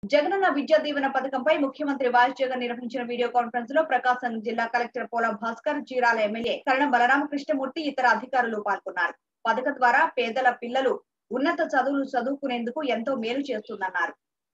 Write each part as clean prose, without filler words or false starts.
జగనన్న విద్యా దీవెన పథకంపై ముఖ్యమంత్రి వైఎస్ జగన్ నిర్వహించిన video conference లో ప్రకాశం జిల్లా కలెక్టర్ పోల భాస్కర్, చీరాల ఎమ్మెల్యే కరణం బలరామకృష్ణమూర్తి ఇతర అధికారులు పాల్గొన్నారు. పథకం ద్వారా పేదల పిల్లలు ఉన్నత చదువులు చదువుకునేందుకు ఎంతో మేలు చేస్తుందన్నారు.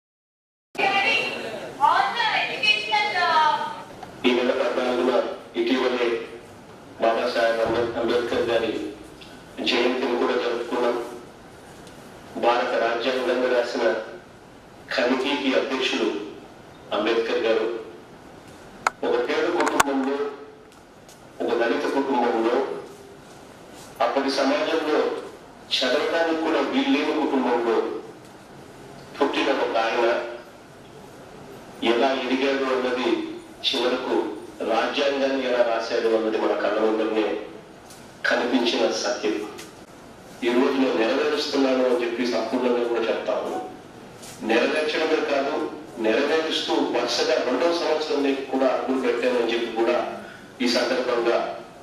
భారత రాజ్యాంగంలో రాసిన కమిటీకి అధ్యక్షులు అంబేద్కర్ గారు ఒక పేద కుటుంబంలో, ఒక దళిత కుటుంబంలో, అప్పటి సమాజంలో చదవడానికి కూడా వీల్లేని కుటుంబంలో పుట్టిన ఒక ఆయన ఎలా ఎదిగాడు అన్నది, చివరకు రాజ్యాంగాన్ని ఎలా రాశాడు అన్నది మన కళ్ళ ముందరనే కనిపించిన సత్యం. ఈ రోజు నేను నెరవేరుస్తున్నాను అని చెప్పి సంపూర్ణంగా కూడా చెప్తాను. నెరవేర్చడమే కాదు, నెరవేరుస్తూ వరుసగా 2వ సంవత్సరం కూడా అడుగు పెట్టానని చెప్పి కూడా ఈ సందర్భంగా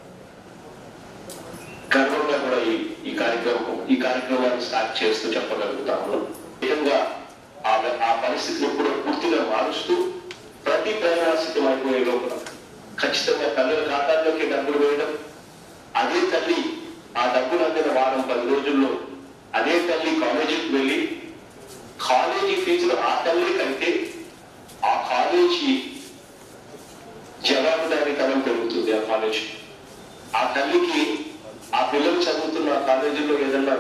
గర్వంగా కూడా ఈ కార్యక్రమాన్ని స్టార్ట్ చేస్తూ చెప్పగలుగుతాము. నిజంగా ఆ పరిస్థితిని కూడా పూర్తిగా మారుస్తూ ప్రతి ప్రయాణాస్థితం అయిపోయే లోపల ఖచ్చితంగా తల్లుల ఖాతాల్లోకి డబ్బులు వేయడం, అదే తల్లి ఆ డబ్బులు అందిన వారం 10 రోజుల్లో అదే తల్లి కాలేజీకి వెళ్ళి కాలేజీ ఫీజులు ఆ తల్లి కంటే ఆ కాలేజీ జవాబుదారీతనం పెరుగుతుంది. ఆ కాలేజీ ఆ తల్లికి ఆ పిల్లలు చదువుతున్న కాలేజీలో ఏదన్నా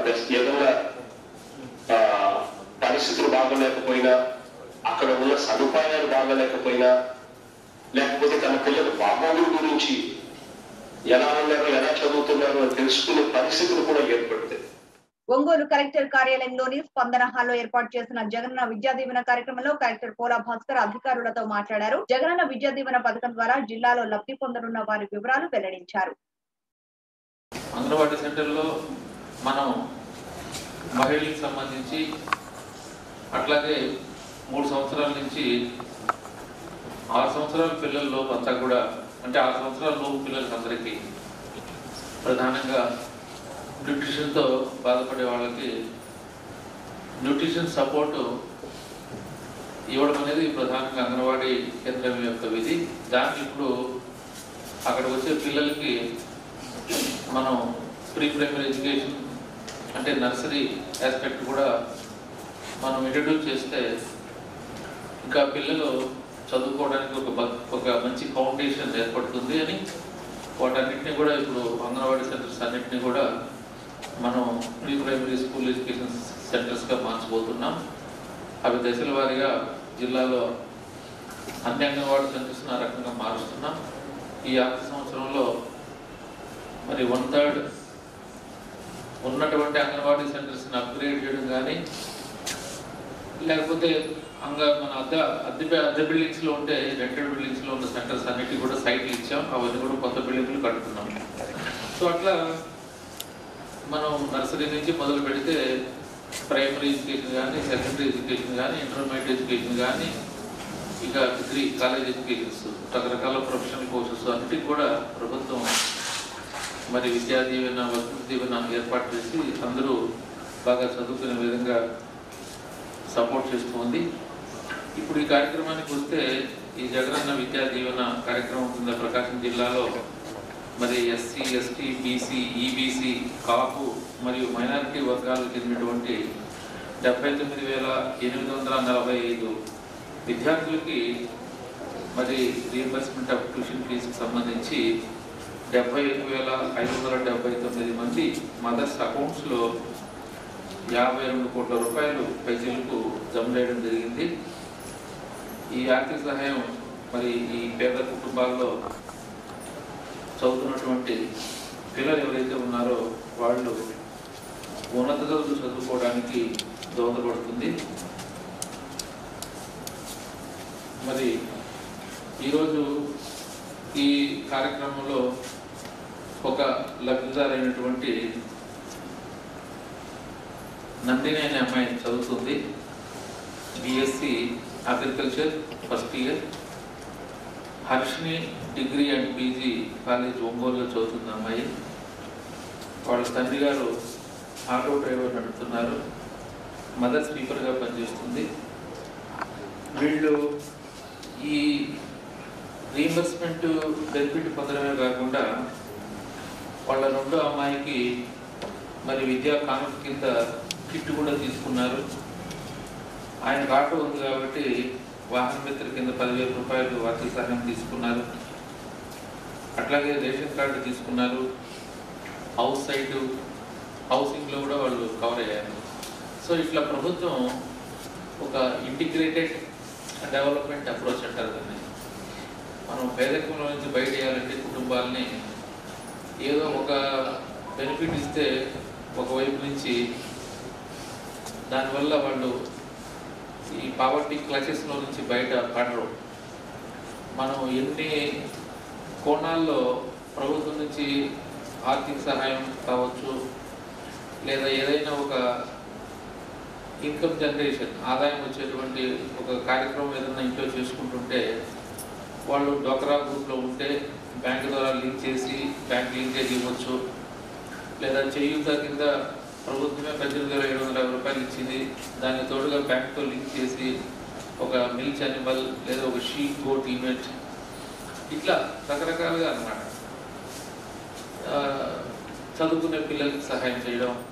పరిస్థితులు బాగోలేకపోయినా, అక్కడ ఉన్న సదుపాయాలు బాగోలేకపోయినా, లేకపోతే తన పిల్లల బాగోగుల గురించి ఎలా ఉన్నారు, ఎలా చదువుతున్నారు అని తెలుసుకునే పరిస్థితులు కూడా ఏర్పడతాయి. ఒంగోలు కలెక్టర్ కార్యాలయంలోని స్పందన హాల్లో ఏర్పాటు చేసిన జగనన్న విద్యా దీవెన కార్యక్రమంలో కలెక్టర్ పోల భాస్కర్ అధికారులతో మాట్లాడారు. జగనన్న విద్యా దీవెన పథకం ద్వారా జిల్లాలో లబ్ధి పొందనున్న వారి వివరాలు వెల్లడించారు. అంగన్వాడీ సెంటర్లో మనం మహిళలకు సంబంధించి అట్లాగే 3 సంవత్సరాల నుంచి 6 సంవత్సరాల పిల్లల్లోపు అంతా కూడా, అంటే 6 సంవత్సరాల లోపు పిల్లలకి అందరికీ ప్రధానంగా న్యూట్రిషన్తో బాధపడే వాళ్ళకి న్యూట్రిషన్ సపోర్టు ఇవ్వడం అనేది ప్రధానంగా అంగన్వాడీ కేంద్రం యొక్క విధి. దానికి ఇప్పుడు అక్కడ వచ్చే పిల్లలకి మనం ప్రీ ప్రైమరీ ఎడ్యుకేషన్ అంటే నర్సరీ ఆస్పెక్ట్ కూడా మనం ఇంట్రడ్యూస్ చేస్తే ఇంకా పిల్లలు చదువుకోవడానికి ఒక మంచి ఫౌండేషన్ ఏర్పడుతుంది అని వాటన్నిటిని కూడా ఇప్పుడు అంగన్వాడీ సెంటర్స్ అన్నింటినీ కూడా మనం ప్రీ ప్రైమరీ స్కూల్ ఎడ్యుకేషన్ సెంటర్స్గా మార్చబోతున్నాం. అవి దశల వారీగా జిల్లాలో అన్ని అంగన్వాడీ సెంటర్స్ని ఆ రకంగా మారుస్తున్నాం. ఈ ఆర్థిక సంవత్సరంలో మరి 1/3 ఉన్నటువంటి అంగన్వాడీ సెంటర్స్ని అప్గ్రేడ్ చేయడం కానీ, లేకపోతే మన అద్దె బిల్డింగ్స్లో ఉంటే రెంటెడ్ బిల్డింగ్స్లో ఉన్న సెంటర్స్ అన్నిటి కూడా సైట్లు ఇచ్చాం. అవన్నీ కూడా కొత్త బిల్డింగ్లు కట్టుకున్నాం. సో అట్లా మనం నర్సరీ నుంచి మొదలు పెడితే ప్రైమరీ ఎడ్యుకేషన్ కానీ, సెకండరీ ఎడ్యుకేషన్ కానీ, ఇంటర్మీడియట్ ఎడ్యుకేషన్ కానీ, ఇక డిగ్రీ కాలేజ్ ఎడ్యుకేషన్స్, రకరకాల ప్రొఫెషనల్ కోర్సెస్ అన్నిటికి కూడా ప్రభుత్వం మరి విద్యా దీవెన, వసతి దీవెన ఏర్పాటు చేసి అందరూ బాగా చదువుకునే విధంగా సపోర్ట్ చేస్తుంది. ఇప్పుడు ఈ కార్యక్రమానికి వస్తే ఈ జగనన్న విద్యా దీవెన కార్యక్రమం కింద ప్రకాశం జిల్లాలో మరి SC, ST, BC, EBC, Kapu మరియు మైనారిటీ వర్గాలకు చెందినటువంటి 79,845 విద్యార్థులకి మరి రీఎంబర్స్మెంట్ ఆఫ్ ట్యూషన్ ఫీజుకి సంబంధించి 75,579 మంది మదర్స్ అకౌంట్స్లో 52 కోట్ల రూపాయలు పైసలకు జమ చేయడం జరిగింది. ఈ ఆర్థిక సహాయం మరి ఈ పేద కుటుంబాల్లో చదువుతున్నటువంటి పిల్లలు ఎవరైతే ఉన్నారో వాళ్ళు ఉన్నత చదువులు చదువుకోవడానికి దోహదపడుతుంది. మరి ఈరోజు ఈ కార్యక్రమంలో ఒక లబ్ధిదారైనటువంటి నందిని అనే అమ్మాయి చదువుతుంది. BSc agriculture first year. Harshini degree and PG college ఒంగోలులో చదువుతుంది అమ్మాయి. వాళ్ళ తండ్రి గారు ఆటో డ్రైవర్ నడుపుతున్నారు. మదర్ స్పీకర్గా పనిచేస్తుంది. వీళ్ళు ఈ రీయింబర్స్మెంట్ బెనిఫిట్ పొందడమే కాకుండా వాళ్ళ రెండో అమ్మాయికి మరి విద్యా కానుక కింద కిట్ కూడా తీసుకున్నారు. ఆయనకు ఆటో ఉంది కాబట్టి వాహన మిత్ర కింద 10,000 రూపాయలు ఆర్థిక సహాయం తీసుకున్నారు. అట్లాగే రేషన్ కార్డు తీసుకున్నారు. హౌస్ సైట్ హౌసింగ్లో కూడా వాళ్ళు కవర్ అయ్యారు. సో ఇట్లా ప్రభుత్వం ఒక ఇంటిగ్రేటెడ్ డెవలప్మెంట్ అప్రోచ్ అంటారు దాన్ని. మనం పేదరికంలో నుంచి బయట వేయాలంటే కుటుంబాలని ఏదో ఒక బెనిఫిట్ ఇస్తే ఒకవైపు నుంచి దానివల్ల వాళ్ళు ఈ పావర్టీ క్లచెస్లో నుంచి బయట పడరు. మనం ఎన్ని కోణాల్లో ప్రభుత్వం నుంచి ఆర్థిక సహాయం కావచ్చు, లేదా ఏదైనా ఒక ఇన్కమ్ జనరేషన్ ఆదాయం వచ్చేటువంటి ఒక కార్యక్రమం ఏదైనా ఇంట్లో చేసుకుంటుంటే వాళ్ళు డోక్రా గ్రూప్లో ఉంటే బ్యాంక్ ద్వారా లింక్ చేసి బ్యాంక్ లింకేజ్ ఇవ్వచ్చు. లేదా చేయూత కింద ప్రభుత్వమే 18,750 రూపాయలు ఇచ్చింది, దానికి తోడుగా బ్యాంక్తో లింక్ చేసి ఒక మిల్క్ యానిమల్ లేదా ఒక షీప్ గోట్ లిమిట్ ఇట్లా రకరకాలుగా అన్నమాట. చదువుకునే పిల్లలకి సహాయం చేయడం,